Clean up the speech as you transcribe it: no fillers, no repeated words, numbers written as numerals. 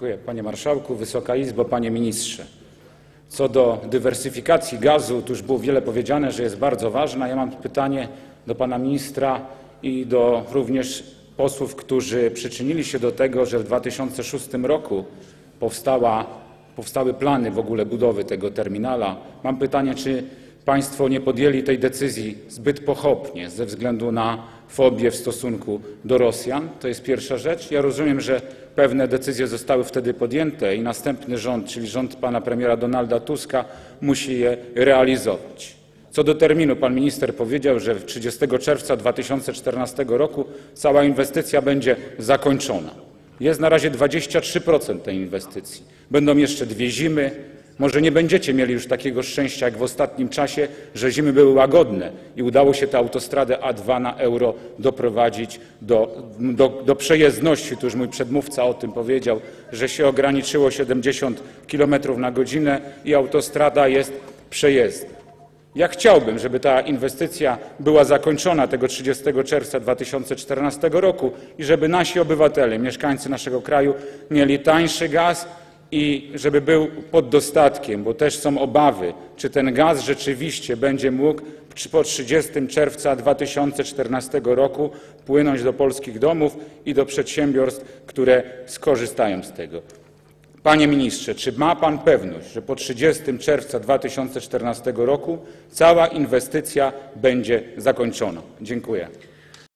Dziękuję. Panie Marszałku, Wysoka Izbo, Panie Ministrze. Co do dywersyfikacji gazu, tu już było wiele powiedziane, że jest bardzo ważna. Ja mam pytanie do Pana Ministra i do również posłów, którzy przyczynili się do tego, że w 2006 roku powstały plany w ogóle budowy tego terminala. Mam pytanie, czy Państwo nie podjęli tej decyzji zbyt pochopnie ze względu na fobię w stosunku do Rosjan? To jest pierwsza rzecz. Ja rozumiem, że pewne decyzje zostały wtedy podjęte i następny rząd, czyli rząd pana premiera Donalda Tuska, musi je realizować. Co do terminu, pan minister powiedział, że 30 czerwca 2014 roku cała inwestycja będzie zakończona. Jest na razie 23% tej inwestycji. Będą jeszcze 2 zimy. Może nie będziecie mieli już takiego szczęścia jak w ostatnim czasie, że zimy były łagodne i udało się tę autostradę A2 na euro doprowadzić do przejezdności. Tu już mój przedmówca o tym powiedział, że się ograniczyło 70 km na godzinę i autostrada jest przejezdna. Ja chciałbym, żeby ta inwestycja była zakończona tego 30 czerwca 2014 roku i żeby nasi obywatele, mieszkańcy naszego kraju mieli tańszy gaz i żeby był pod dostatkiem, bo też są obawy, czy ten gaz rzeczywiście będzie mógł po 30 czerwca 2014 roku płynąć do polskich domów i do przedsiębiorstw, które skorzystają z tego. Panie ministrze, czy ma pan pewność, że po 30 czerwca 2014 roku cała inwestycja będzie zakończona? Dziękuję.